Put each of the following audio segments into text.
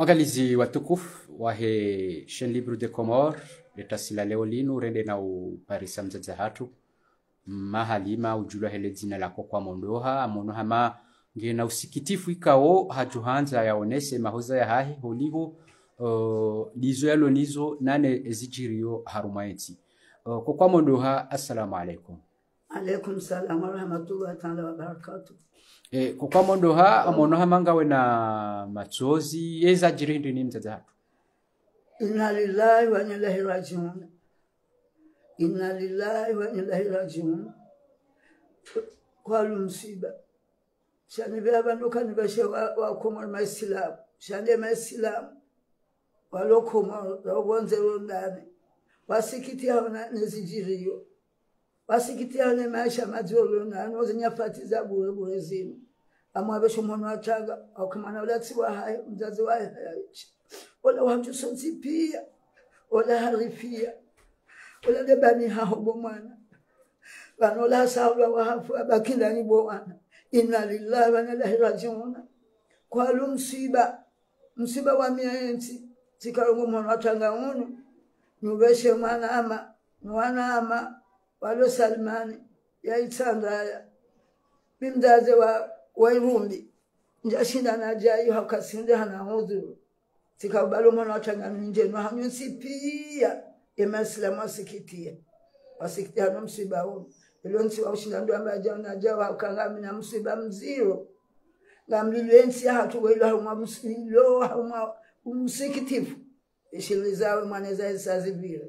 Wangalizi watukufu wahe Chaîne Libre des Comores letasila leo linu rende na uparisa mzaza hatu mahalima ujulwa hele jina lako kwa mondoha amonoha ma ngena usikitifu ikao hajuhanza yaonese mahoza ya hahi holiho lizo yalo nizo nane ezijirio harumaeti kwa mondoha. Assalamu alaikum. Alaikum salam wa rahmatullahi ta'ala wa barakatuh. Kwa mondoha amonoha mangawe na machozi eza jirindi ni mzaza hatu. Inna lillahi wa inna ilaihi rajiun. Inna lillahi wa inna ilaihi rajiun. Kwa msiba shani baba nduka nibashe wa Komoro maislam shani maislam walo Komoro robonze ndani wasikitia na nezijiriyo wasikitia na maisha mazuri na anoze nyafati za bure zinu amwabesho mwana wataga akamana ulatsi wa hai mzazi wa hai wala watu sonzi pia wala harifia wala lebani haho mwana wanola sawa wa hafu abakila ni bwana. Inna lillahi wa inna ilaihi rajiun. Kwa msiba wa mienzi tikarongo mwana watanga unu nubeshe mwana ama walo Salmani ya itandaya bimdaze wa Irumbi njashinda na jayi hakasinde hana hudhuru tikabalo mwana watanga nje no hanyusi pia emaslam wasikitia no msiba unu ilonsi wa ushinda ndo ambaja na jawa kangami na msiba mziro ngamlilwensi hatu welo haruma msilo haruma umsikitifu ishilizawe mwaneza esazivire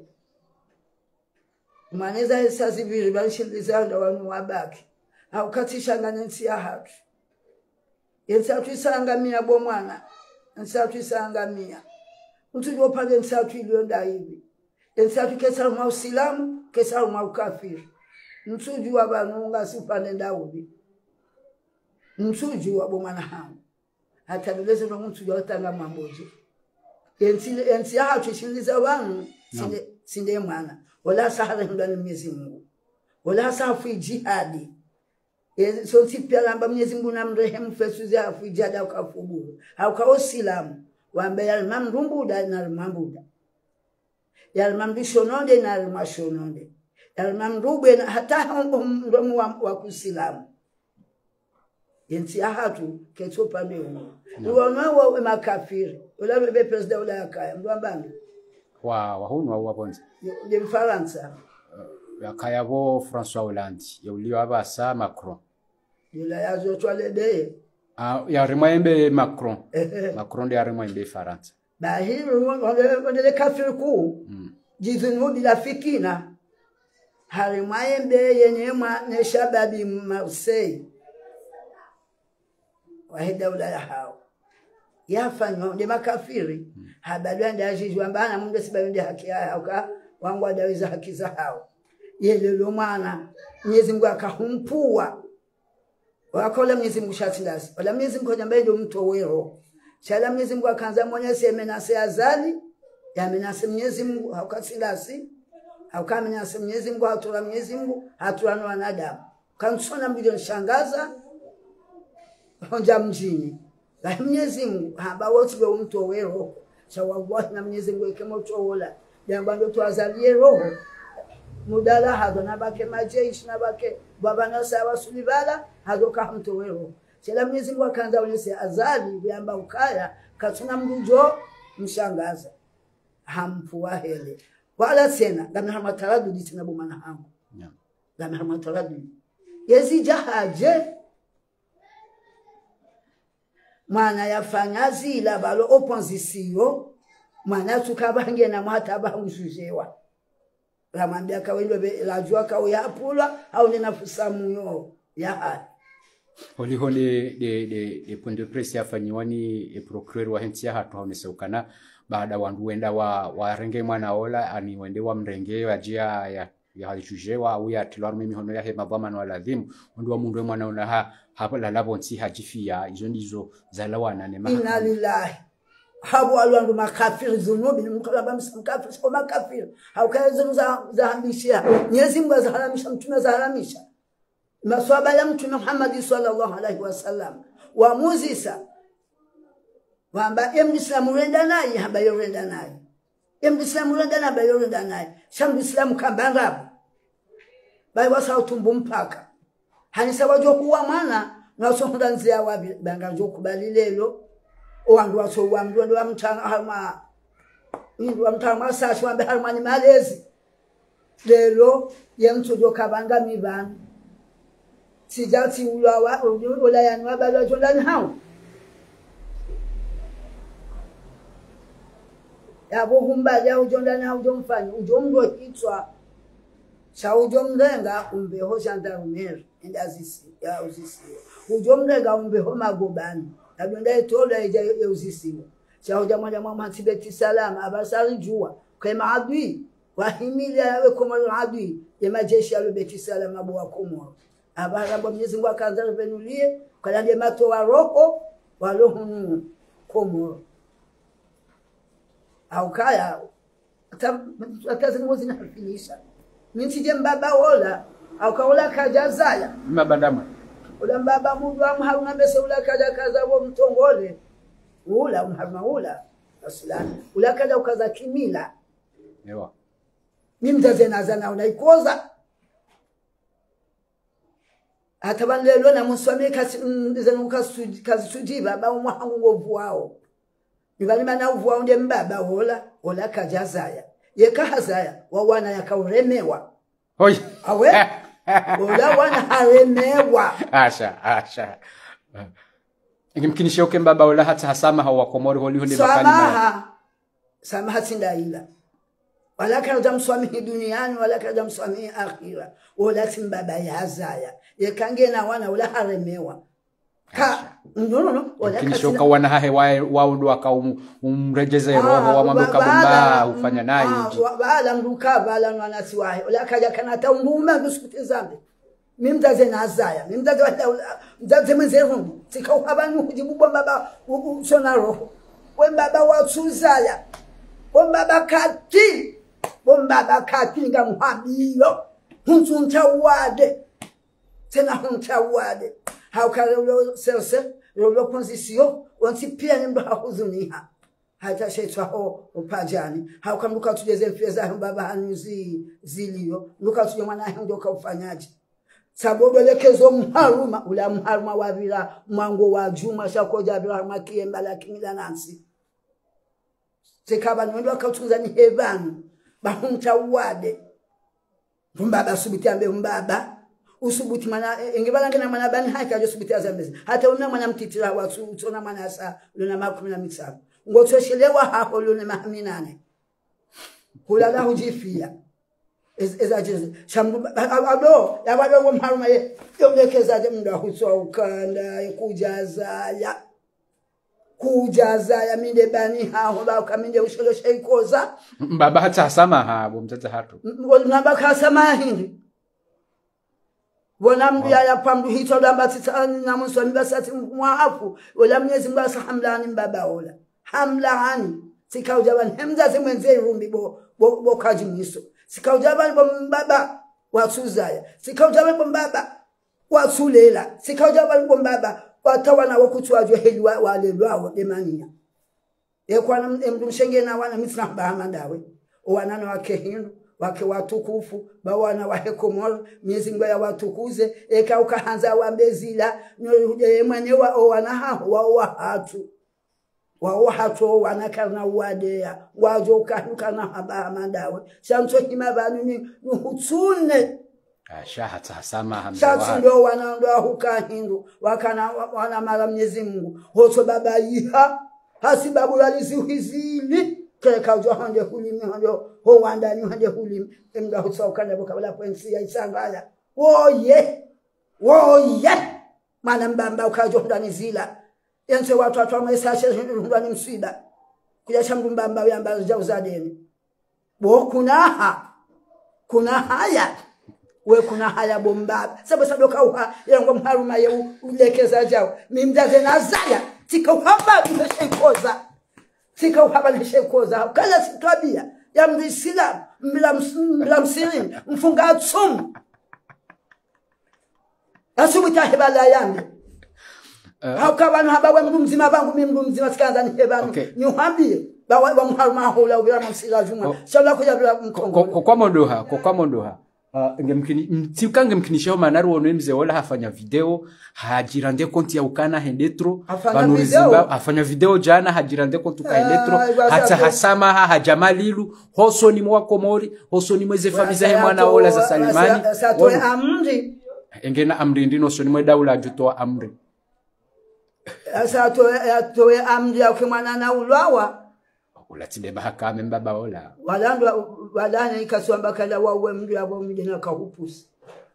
mwaneza esazivire banshilizawe ndo wanu wabaki haukatisha nganensi ya hatu yensi hatu isangamia bomwana yensi hatu isangamia mtu yopande yensi hatu ilionda hivi yensi hatu kesa haruma usilamu kesa haruma ukafiri msuju wa banunga sipande Daudi msuju wa bomana hamu hata bileze ndo msuju wa tanga mamboji yensi hatu shiliza wanu sinde mwana wala sahara ndani Mwenyezi Mungu wala safu jihadi so tipia lamba Mwenyezi Mungu na mrehemu fesuzi afu jihadi ukafuburu au Islamu wambe yalmam rumbuda na mambuda yalmam bishononde na mashononde almamrube hata ndomu wa kusilamu yensi hatu ketopa mewo wa makafiri wala bebe president wala akaya mbambani wa hunu wa bonza de Faransa akaya bo François Hollande yulio abasa Macron ila yazo twalede ya remembe Macron de remembe Faransa bahiro wale kafiri ku jizunu bila fikina harimayembe yenyema ne shababi Marseille wahida ulaya hao yafanywa de makafiri habalwanda ajijwa mbana mungu sibawende haki yao wangu adaweza haki za hao yelelo mwana Mwenyezi Mungu akahumpua wakola Mwenyezi Mungu shatilasi wala Mwenyezi Mungu jambe ndio mtu wero shala Mwenyezi Mungu akaanza mwenye semenase azali yamenase Mwenyezi Mungu haukasilasi Haukamenya Mwenyezi Mungu hatura Mwenyezi Mungu hatura na wanadamu. Kansona milioni shangaza honja mjini. La Mwenyezi Mungu haba wote wa mtu wero. Sawa wallahi na Mwenyezi Mungu kama utowola. Jambo ndo tuazalie roho. Mudala hado na bake majeishi na bake baba na sawa sulibala hado kama mtu wero. Sala Mwenyezi Mungu akaanza onese azali biamba ukaya katsuna mrujo mshangaza. Hampuwa hele. Wala sena la mihamataradu tina bomana hangu la mihamataradu yezi jahaje mwana yafanya zila balo opposition mwana tukabange na mwata bangujewa la mambia kawendo la jua kawe yapula au ninafusa muyo ya hali holihole de point de presse yafanyiwani procureur wa hentia hatu haoneseukana baada wandu wenda wa renge mwana ola ani wende wa mrenge ajia ya halijujewa au ya tilwaru mimi hono ya hema bama na waladhimu wandu wa mundu mwana ona hapa la labonsi hajifia izo ndizo zalawana ne maha. Inna lillahi habu alwandu makafiri zunubi mkalaba mkafiri kwa makafiri haukazo za hambishia Mwenyezi Mungu azaharamisha mtume azaharamisha maswaba ya mtume Muhammad sallallahu alaihi wasallam wa muzisa wamba Islamu renda naye hamba yorenda naye Islamu renda na hamba yorenda naye shambu Islamu kambanga bai wasa utumbu mpaka hanisa wajo kuwa mwana na sonda nzia wabi banga jo kubali lelo owandu waso wamdu ndo amtanga harma ndo amtanga sashi wambe harma ni malezi lelo yemtu jo kabanga mibani sijati ulawa ulayani wabalo jondani hao yabo humbaja ujondani hao jomfanya ujomdo hitwa cha ujomlenga umbeho jandarumeri indazisi ya uzisi ujomlenga umbeho magobani nabonda itola ya uzisi cha ujamanya mama tibeti salama abasari jua kema adui wahimili yawe komoro adui ya majeshi ya beti salama bwa komoro abarabo Mwenyezi Mungu akaanza kuvenulie kwa ndiye mato wa roho wa roho komoro au kaya atazi ngozi na finisha Minti mbaba ola au kaola kajazaya mabandama ola mbaba mundu amharuna bese ula kaja kaza wo mtongole ula umharuna ula asulani ula kaja ukaza kimila ewa mimzaze nazana unaikoza hata lelo na muswame kasi ndizanuka sujiba ba umwangu ngovu wao nibalima na uvu wao ndiye mbaba ola kajazaya yekahazaya wawana yakauremewa hoi awe ola wana haremewa asha ingimkinisha uke mbaba ola hata hasama hawa komori holi samaha tindaila wala kaja mswami duniani wala kaja mswami akhira wala timbaba yazaya yekange na wana ola haremewa no wala kishoka wana hahe wao ndo akaumrejeze roho wa mabuka bumba ufanya naye wala mruka wala wanasi wahe wala kaja kana taunduma ngusikute zambe mimdaze nazaya mimdaze mdaze mwenzeru tikau abantu kujibuba baba usona roho we baba watsuzaya we baba kati bomba kati ngamuhabilo huntunta wade tena hunta wade haukarelo selse lo position wanti pia nimba hakuzuniha hata shetwa ho upajani haukamruka tujeze mfeza baba hanuzi zilio luka tuje mwana ndo kaufanyaje sabodo lekezo mharuma ula mharuma wavira mwango wa juma shakoja bila makiemba lakini la nansi sekaba ndo akautunza ni hebanu bahunta wade mbaba subiti ambe mbaba usubuti mana ingebalanga na mana bani haka jo subuti azambezi hata una mwana mtitira watu utona mana sa luna makumi na mitano ngotoshelewa hapo luna mahaminane kulala hujifia eza jezi shambu ado yabado mharuma ye yomekeza je mnda huswa ukanda kujaza ya minde bani haho ba kaminde usholoshe ikoza baba hata hasama habo mtata hatu nabaka hasama hindi Bona mbya ya pamdu hito lamba titani na muswami basati mwahafu wala Mwenyezi Mungu asahamlani mbaba ola hamlani sikaujaban hemza mwenze rumbi bo kaji miso sikaujaban bo mbaba watuzaya sikaujaban bo mbaba watulela sikaujaban bo mbaba watawana wokutwajwe heli wale lwawo demania yekwana mshenge na wana mitsna bahamandawe owanana wake hindu wake watukufu bawana wa Komoro Mwenyezi Mungu ya watukuze eka ukahanza wambezila mwenye wa wanahaho wa hatu wanakarna wadea wajo ukana haba mandawe shanto hima banu ni hutune hata hasama hamza shanto ndo wanando hukahindu wakana wana mara Mwenyezi Mungu hoto baba yiha hasibabu aliziwizili keka johande hulimi hando ho wandani hande hulimi emda husokana bokabala kwensi ya isangaya woye mana mbamba ukajohndani zila yense watu amesashe ndani msiba kuja shambu mbamba yamba jauzadeni bo kuna haya we kuna haya bomba sababu kauha yango mharuma ye ulekeza jao mimdaze nazaya tikauhaba tumeshaikoza sikauhabalishe koza kala sitabia ya mrisila mlamsirin mfunga tsum asubuta hebala yangu hauka banu habawe mndu mzima bangu mimi mndu mzima sikaanza ni banu nyuhambie bawa mharuma hola ubira msila juma shala kuja bila mkongo kwa mondoha ngemkini mtiukange mkinisha manaro ono mzee wala hafanya video hajirande konti ya ukana hendetro banurizimba afanya video jana hajirande konti ka hendetro hata hasama hajamalilu hoso ni mwa komori hoso ni mweze famiza he mwana ola za Salimani satoe amri engena amri ndino so ni mwe daula jutoa amri satoe amri ya kimwana na ulwawa ulatinde mahakama mbaba ola walandwa wadana ikaswamba kala wawe mndu abo mjena kahupusi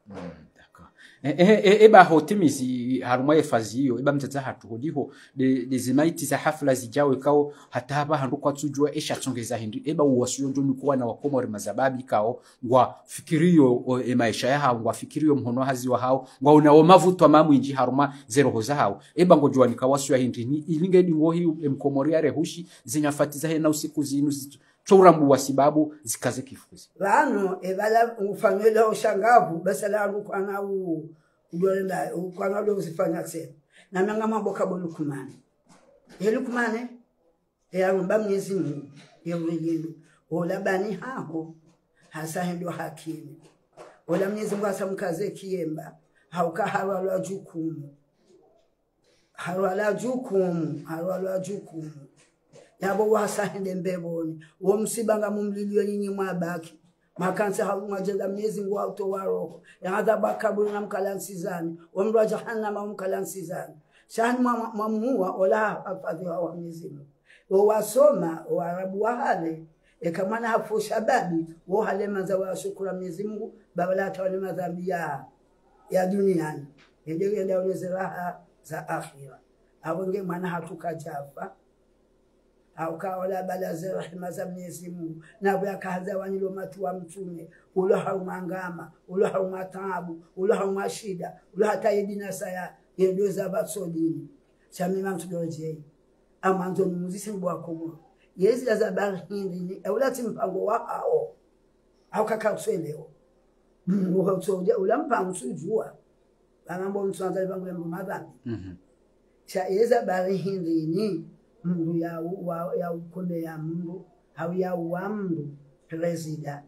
eba hotimisi harumwa efaziyo eba mtata hatuhodiho de zimaiti za hafla zijawe kao hata haba handu kwa tujua esha tsongeza hindi eba uwasuyo njoni kuwa na wakomori mazababi kao ngwa fikiriyo maisha ya hao ngwa fikiriyo mhono hazi wa hao ngwa unawo mavutu wa mamu inji haruma zero hoza hao eba ngojua nikawasuyo hindi ni ilinge ni wohi mkomori ya rehushi zinyafatiza hena usiku zinu Chorambu wa sibabu zikaze kifuzi. Lano ebala ufanyela ushangavu basa lano kwa na udolenda kwa na ndo usifanya tena. Na nanga mambo kabo Lukumane. Lukumane rumba Mwenyezi Mungu yewelelo. Ola bani haho hasa hendo hakini. Ola Mwenyezi Mungu asamkaze kiemba hauka harwala jukumu. Harwala jukumu. Yabo wasahende mbeboni wo msibanga mumlilio nyinyi mwabaki makansa halumajenda Mwenyezi Mungu autowa roho yaadha bakaburi na mkalansizani omrwa jahannama mkalansizani shani mwamuwa ola afadhi wa Mwenyezi Mungu wo wasoma Waarabu wa hale ekamana hafu shababi wo hale manza wa shukura Mwenyezi Mungu babala tawani madhambi ya duniani ndio ndio raha za akhira awonge mwana hatukajafa au kaola balaza rahima za Mwenyezi Mungu na bya kaza wanilo matu wa mtume ulo haumangama ulo haumatabu ulo haumashida ulo hatayidina saya ndio za batsodini chamima mtudoje amanzo muzisi bwako yezi za barhindi ni ulati mpango wa hao au kakauselewa uhotoja ulampa msujua banambo mtsanza bangu madhambi cha yeza barhindi ni mndu ya ukole ya mndu au ya uamdu presida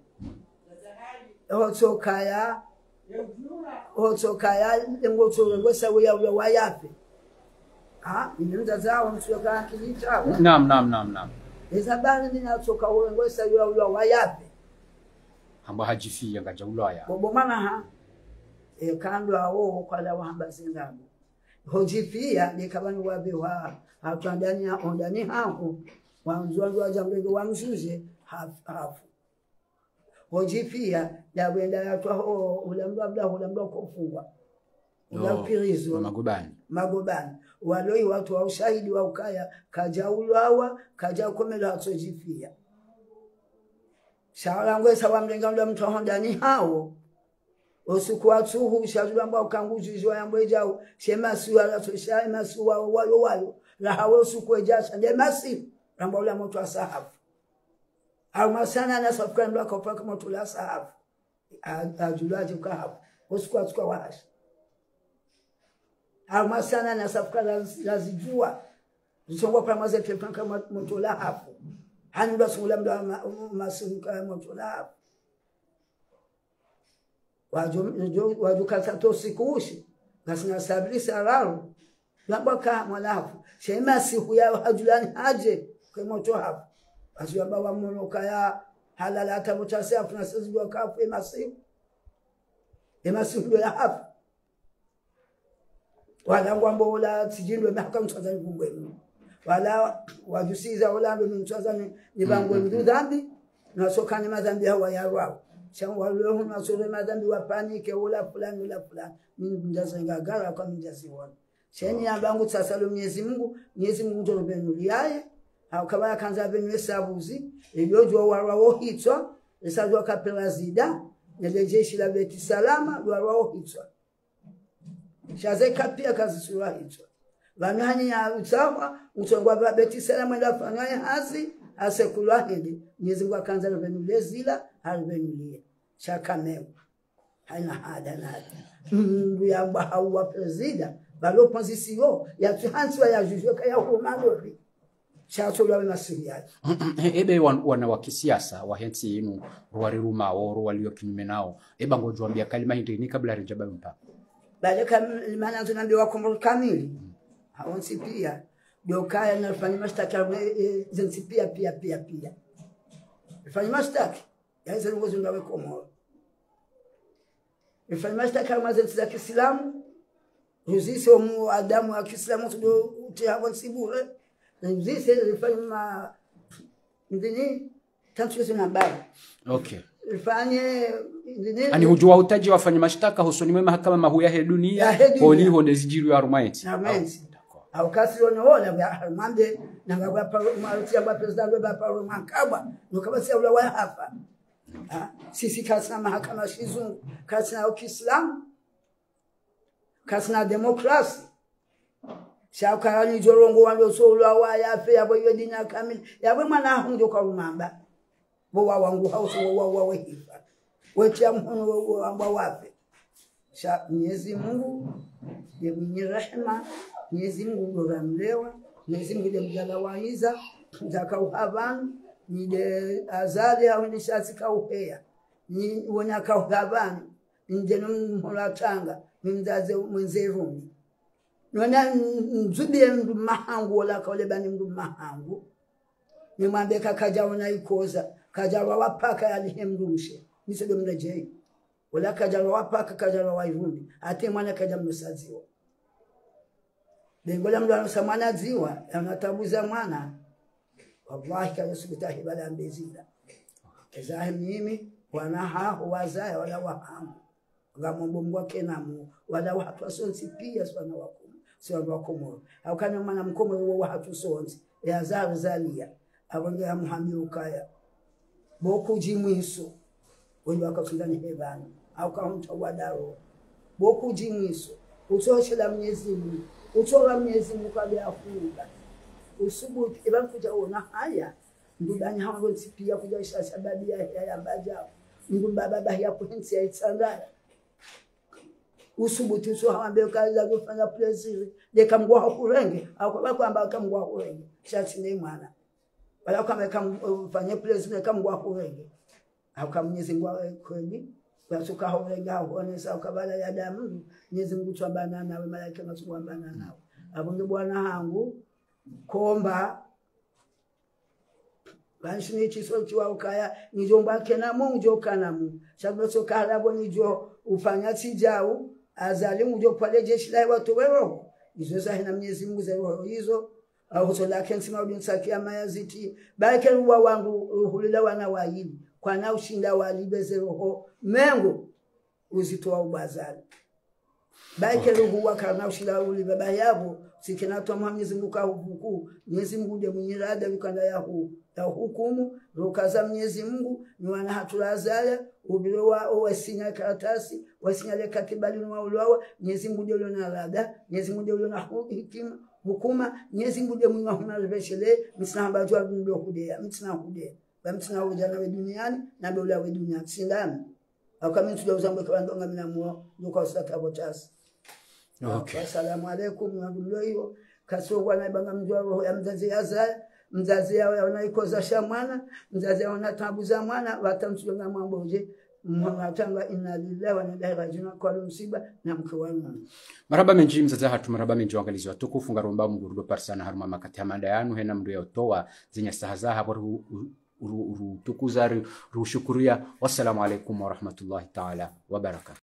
otokaya ngoto ngosa ya wayape inenda zao msoka kilita naam ezabani ninatoka ngosa ya wayape amba hajifia ngaja ulaya bobo mana kando awo kwa la wahamba zingabu hojifia nikabani wabewa atandani ondani hapo wanzwa jambo wa mshuje hafu hojifia ya wenda yatwa ulamba kufungwa ulapirizo magobani waloi watu wa ushahidi wa ukaya kaja ulwawa kaja komela hatojifia shawangwe sawa mlenga mtu ondani hao osukwa tuhu shazulamba ukangujijwa yambo jao shema suala tosha masuwa wayo la hawosu kwejacha ndemasi ramba ula moto asahafu au masana na safkan ndo akopaka moto la sahafu ajulaje kahafu osukwa tukwa wash au masana na safkan lazijua zisongwa kwa maze tepanka moto la hafu hani ndo sula ndo masuka moto la hafu waju katato sikuushi ngasina sabri sararo labaka mwalafu shema siku ya hajulani haje kwa moto hapo asiamba wa monoka ya halala hata mutasi afu na sisi kwa kafu emasiku ya hapo wala ngwambo wala tijindwe mhaka mtazani kungwe wala wajusiza wala ndo mtazani ni bangwe mdhambi na sokani madhambi hawa ya rao changu walio na sore madhambi wapanike wala fulani mjazenga gara kwa mjaziona cheni abangu tsasalo Mwenyezi Mungu ndo benuliaye au kama kanza benwe sabuzi iliojo warao hitwa esazwa kapela zida nele jeshi la beti salama warao hitwa shaze kapia kazi sura hitwa vanani ya utawa utongwa beti salama ndio fanyaye hazi asekula hili Mwenyezi Mungu akanza benule zila albenulie chakameu haina hada nada ya bahawa prezida balo position ya tuhansi wa ya juju kaya humadori chato lawe masiria ebe wana wa kisiasa wa hensi yenu ruwariruma oro walio kinyume nao eba ngojwambia kalima hindi ni kabla rijaba mpa baada kama tunaambiwa kombo kamili haonsi pia ndio kaya nafanya mashtaka zensi pia fanya mashtaka yaanza ngozi ngawe komoro fanya mashtaka kama zensi za Kiislamu ruzisi wa Adamu wa Kiislamu ndio utihapo sibure ruzisi fanya ndini tantu zina baba okay ifanye ndini ani hujua utaji wafanya mashtaka husoni mwe mahakama mahuya he dunia holi honde zijiru ya rumaiti au kasi wanaona ya mambe na ngaba pa maruti ya president wa pa makaba nukaba sia ula wa hapa sisi kasina mahakama shizungu kasina Uislamu kasina demokrasi shakarani jorongo wando so ula wa ya fe ya boyo dina kamili ya bwe mwana hunjo kwa rumamba bo wangu hauso wa hifa wecha mhono wa wape sha Mwenyezi Mungu ni mwenye rehema Mwenyezi Mungu ramlewa Mwenyezi Mungu mjala waiza zakauhaban ni de azali au ni shasi kaupea ni wona kauhaban ndeno mholatanga mzaze mwenzeruni nona nzubie mndu mahangu wala kale bani mndu mahangu ni mwambe kakaja ona ikoza kaja wapaka alihemrushe nisedo mrejei wala kaja wapaka kaja waivundi ate mwana kaja msaziwa bengola mdu anasamana ziwa anatabuza mwana wallahi kaja subitahi bala mbezida kaza mimi wana haho wazaya wala wahangu ngamombo mwake namu wala watu wasonsi pia sana wakumu sio wakumu au kana mwana mkomo wa watu sonsi ya zalia abange amuhambi ukaya boku jimwiso wenye wakatundani hebana au kaunta wadaro boku jimwiso utoshela Mwenyezi Mungu utora Mwenyezi Mungu kwa afunga usubuti ibankuja ona haya ndudani hawo pia kuja sababu ya baja baba ya kuhensi ya itsandara usubuti so haambe kaza kufanya plaisir deka mgwa hakurenge au kwa kwamba kamgwa hakurenge shati ni mwana wala kama kamfanye plaisir kama mgwa hakurenge au kama Mwenyezi Mungu kweli wasuka haurenge aone sawa kabala ya damu Mwenyezi Mungu twabana nawe malaika nasubana nawe abunge bwana hangu komba banshini chiso chiwa ukaya nijomba kena Mungu jokana Mungu sababu so kalabo nijo ufanya tijao azali mujo pale jeshi la watu wero hizo sahi na Mwenyezi Mungu za roho hizo au so lakini sima udinsakia mayaziti balike ruwa wangu hulila wana waili kwa na ushinda walibeze roho mengo uzitoa ubazali balike ruwa kana ushinda uli baba yabo sikina to Mwenyezi Mungu kahukuku Mwenyezi Mungu ndiye mwenye rada ukanda yahu ya hukumu rukaza Mwenyezi Mungu ni wana hatulazaya ubirowa wasinya karatasi wasinya katibali na ulwawa Mwenyezi Mungu ndiye na rada Mwenyezi Mungu ndiye na hikima hukuma Mwenyezi Mungu ndiye mwenye huna reveshele msnamba jwa ndio kudea msna kudea bamsna ujana wa duniani na dola wa duniani sindani akami tujauza kwa ndonga minamuo ndio saka botasi okay assalamu alaykum wa rahmatullahi kasogwa na banga mjwa roho ya mzazi yaza mzazi yao yanaikoza shamwana mzazi yao natabuza mwana watamtunga mamboje mwanatanga inna lillahi wa inna ilaihi rajiun kwa msiba na mke wangu maraba menji mzazi hatu maraba menji wangalizi watukufu ngaromba mgurudo parsana haruma makati amanda yanu hena mdu yotoa zinya sahaza hapo tukuzari rushukuria wassalamu alaykum wa rahmatullahi ta'ala wa barakatuh.